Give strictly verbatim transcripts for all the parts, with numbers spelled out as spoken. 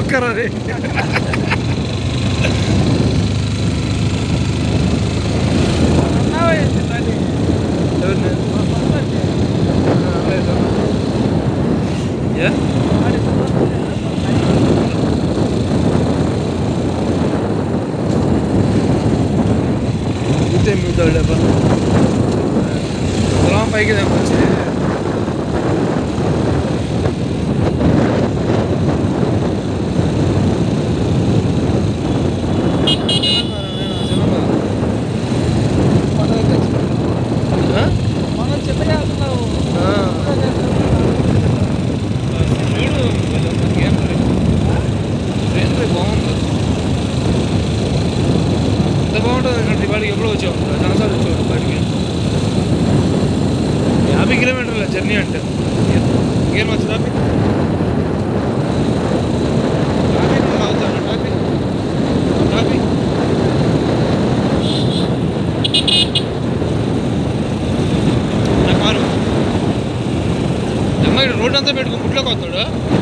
ఒక్కరా రే పైకి తెచ్చి బాగుంటుంది వాడికి ఎప్పుడో వచ్చావు చాలాసార్లు వచ్చావు బయటికి యాభై కిలోమీటర్ల జర్నీ అంటే ఇంకేం వచ్చు ట్రాఫిక్ ట్రాఫిక్ అవుతాను ట్రాఫిక్ ట్రాఫిక్ నా కారు అమ్మాయి రోడ్ అంతా పెట్టుకుని గుట్లోకి వస్తాడు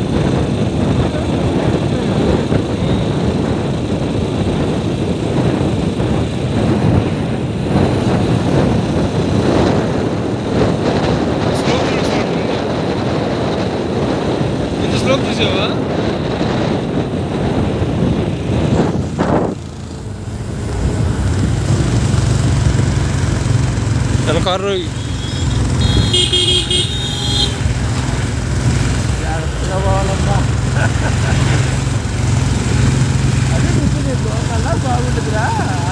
స్లోప్ చూసావా తన కారు బాగుంటుందిరా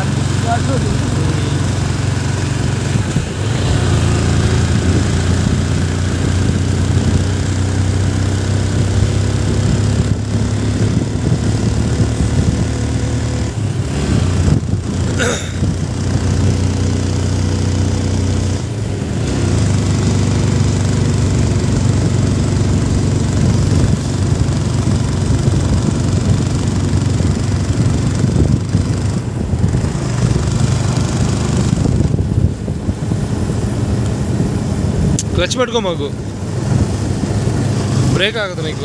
క్లచ్ పెట్టుకో మాకు బ్రేక్ ఆగదు నీకు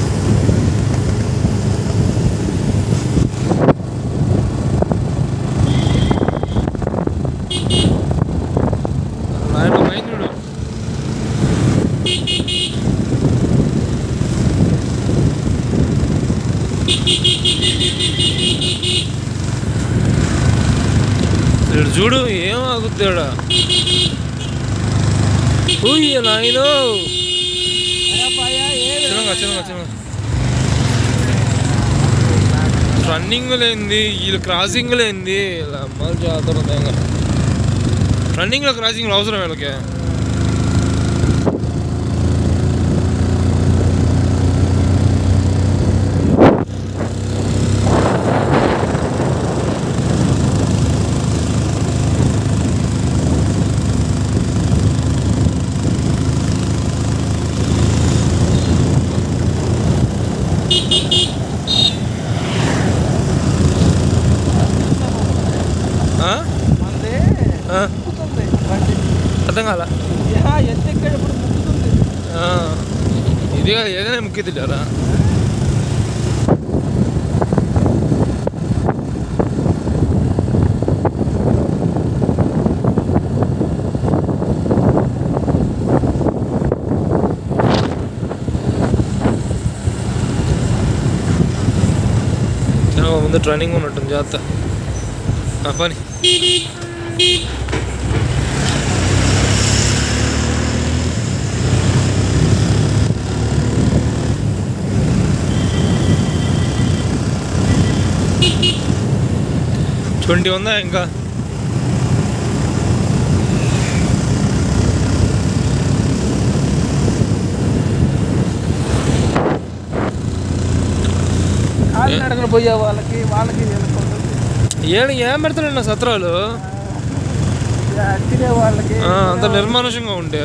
నాయన మైందుడు ఇడు చూడు ఏం ఆగుతాడా నాయనో చిన్నగా చిన్నగా చిన్నగా రన్నింగ్ లేనిది వీళ్ళు క్రాసింగ్ లేనిది అమ్మాయి జాతర రన్నింగ్లో క్రాసింగ్లో అవసరం వీళ్ళకి అర్థం కాల ఇది ఏదైనా ముక్కిదిటారా ముందు ట్రైనింగ్ ఉన్నట్టుంది జాగ్రత్త పని ట్వంటీ ఉందా ఇంకా పోయే వాళ్ళకి వాళ్ళకి ఏడు ఏం పెడతాడన్న సత్రాలు తినే వాళ్ళకి అంత నిర్మానుషంగా ఉంటే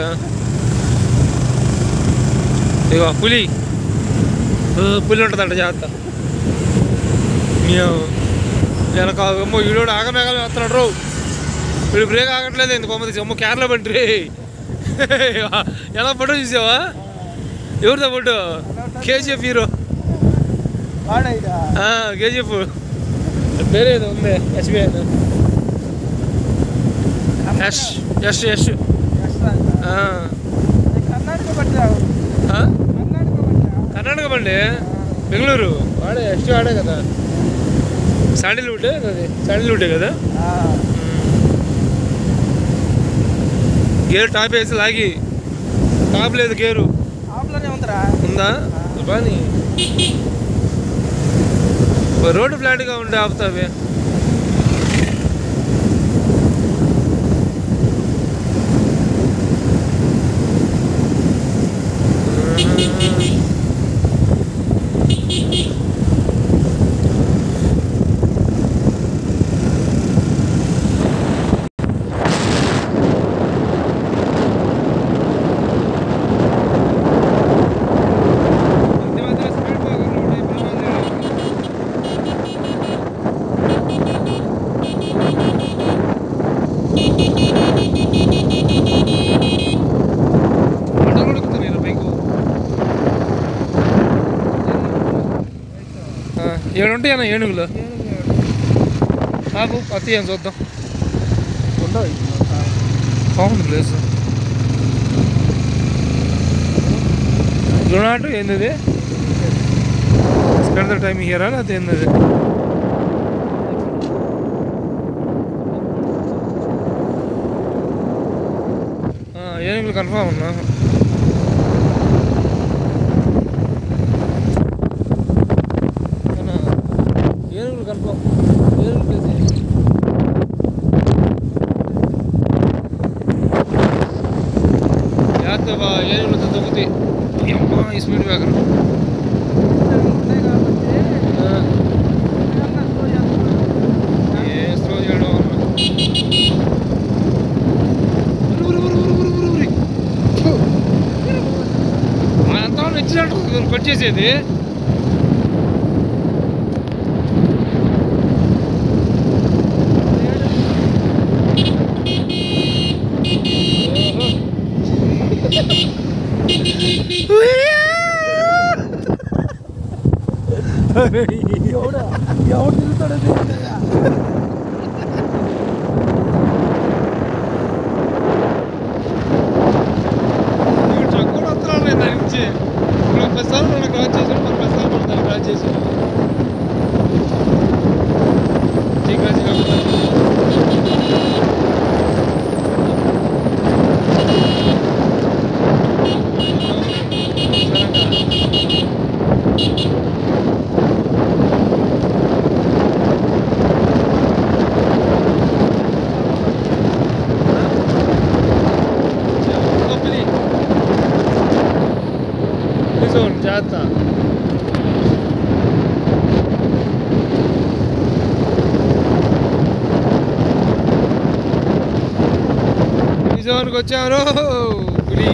ఇక పులి పులి ఉంటుందంట జాగ్రత్త వెనక అమ్మో వీడు ఆగమేఘాలు వేస్తున్నాడు రో వీడు బ్రేక్ ఆగట్లేదు ఎందుకు అమ్మ తీసి అమ్మో కేరళ బండి ఎలా ఫోటో చూసావా ఎవరితో ఫోటో కేజీఎఫ్ హీరో వాడైదా కేజీఎఫ్ వేరే ఏదో ఉంది ఎస్బీఐ యష్ యష్ యష్ కర్ణాటక బండి కర్ణాటక బండి కర్ణాటక బండి బెంగళూరు వాడే యష్ వాడే కదా శాండిల్వుడ్ అది శాండిల్వుడే కదా గేర్ టాప్ వేసి లాగి టాప్ లేదు గేరు ఆపులోనే ఉందరా ఉందా బాని రోడ్డు ఫ్లాట్గా ఉండే ఆపుతావే ఏడుంటాయి అన్న ఏనుగులు నాకు అతి ఏం చూద్దాం బాగుంది ప్లేస్ జొనాటు ఏంది స్పెండ్ ద టైమ్ హియరా అది ఏంది ఏనుగులు కన్ఫామ్ ఉన్నా ఏనుగులు కన్ఫామ్ ఏనుగులు ప్లేస్ యాత్ర ఏనుగులతో దొక్కుతాయి అమ్మా ఈ స్పీడ్ బ్రేకర్ ఏ స్లో చేయడం అంతా ఇచ్చినట్టు కట్ చేసేది ఎవడ ఎవడు తిరుగుతాడో తెలియదా ట్రక్ కూడా వస్తున్నాడు నేను దాని నుంచి ఇప్పుడు పది సార్లు మనం క్రాస్ చేసాను మరి పది సార్లు మనం దాన్ని క్రాస్ చేసాను క్రాస్ జాగ్రత్త నిజానికి వచ్చారు పులి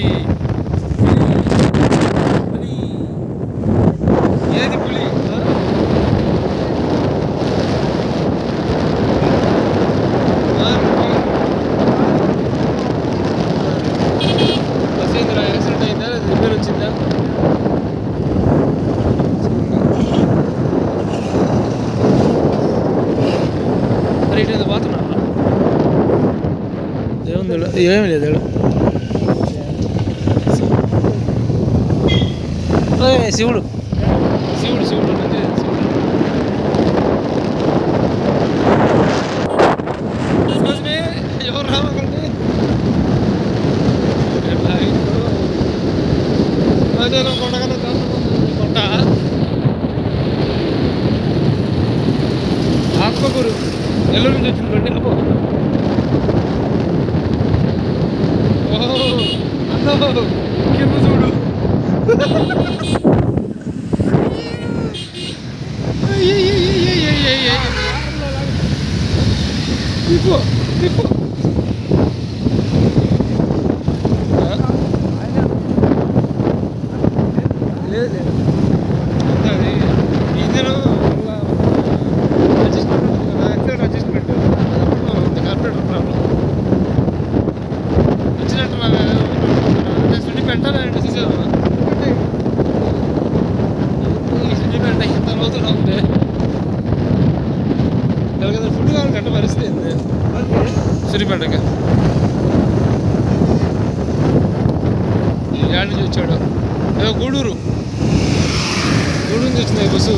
పులి ఏది పులి బస్ ఏందిరా యాక్సిడెంట్ అయిందా రిపేర్ వచ్చిందా అరే ఇటు పోతున్నా ఏముంది ఏమి లేదు శివుడు శివుడు శివుడు శివుడు ఎవరు రావాలంటే అదే కొండగల కొండ ఆత్మకూరు నెల్లూరు నుంచి వచ్చింది బండి అబ్బో ఓహో కింద చూడు తిప్పు తిప్పు లేదు లేదు అది engine adjustment adjustment corporator problem వచ్చినట్టు సుడి పెట్టాలంటే చూసారు ఈ సుడి పెట్ట ఇంత పోతున్నా ఉంది కదా ఫుడ్ కావాలి గంట పరిస్థితి ఏంది సిరిపేటకి యాడ్ నుంచి వచ్చాడు ఏదో గూడూరు గూడూరు నుంచి వచ్చింది బస్సు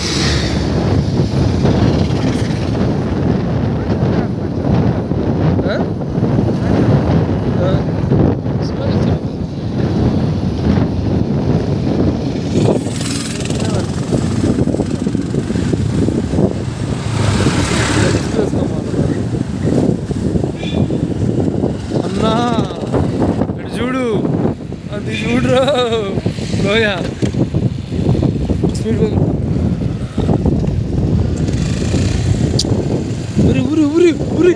అన్నా ఇటు చూడు అది చూడరా లోయ స్పీడ్ ఉరి ఉరి ఉరి ఉరి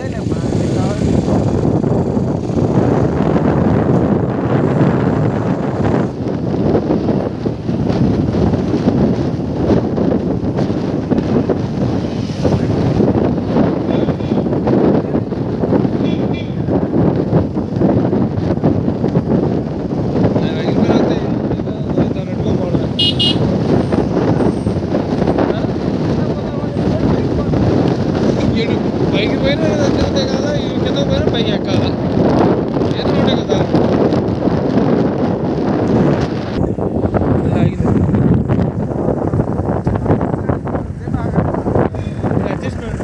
పైకి పోయినా కిందే కదా కింద పోయినా పైకి ఎక్కాలి ఏదో ఉంటాయి కదా ఆగింది అడ్జస్ట్మెంట్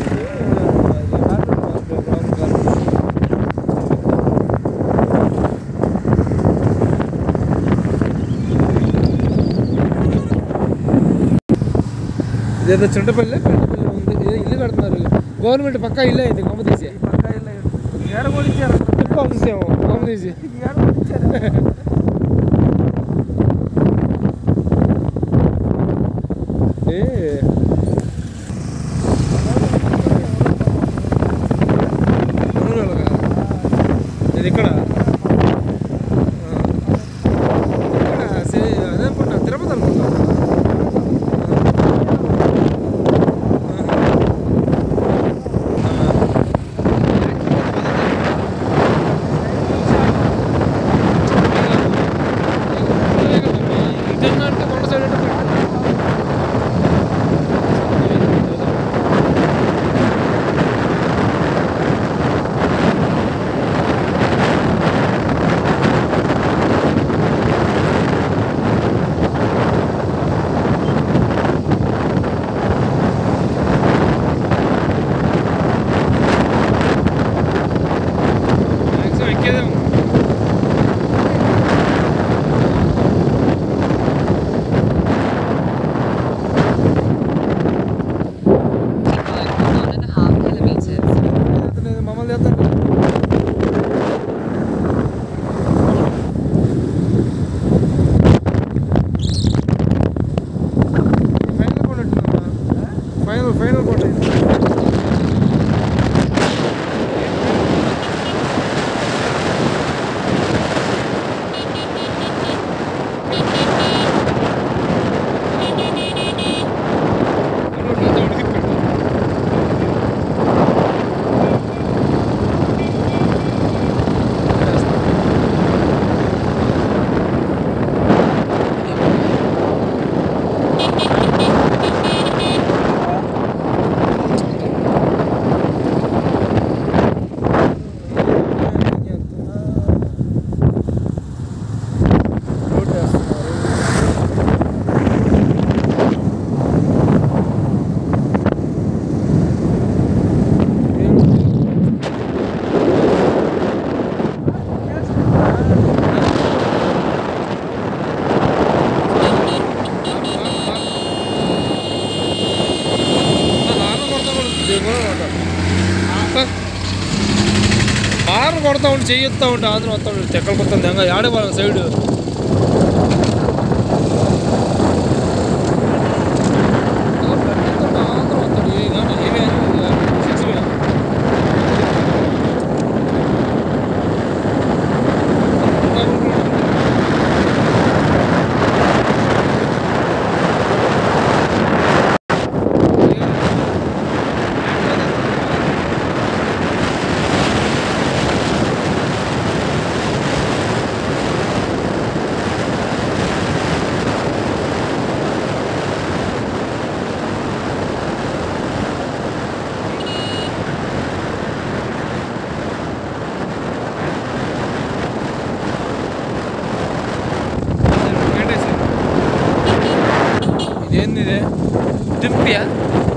ఇదేదో చుంటపల్లి పెంటపల్లి ఉంది ఏదో ఇల్లు కడుతున్నారు గవర్నమెంట్ పక్కా ఇల్లు అయింది కొమ్మ తీసి పక్కా ఇల్లు ఏడ కొనిచ్చారు పంపించాము కొమ్మ తీసి ఏడ కొనిచ్చారు ఏ ఇది ఇక్కడ ఇక్కడ అదే అనుకుంటా తిరుపతి అనుకుంటా మమ్మల్ని చేస్తాను ఫైనల్ కొన్నట్టున్నా ఫైనల్ ఫైనల్ కొట్ట హార్న్ కొడతా ఉంటే చెయ్యిస్తా ఉంటే ఆంధ్ర వస్తా ఉంటే చెక్కలు కొత్త ఇంకా ఆడే వాళ్ళ సైడ్ ఆంధ్ర వస్తాడు ఏమే సిక్స్ ఏంది ఇది దింపియా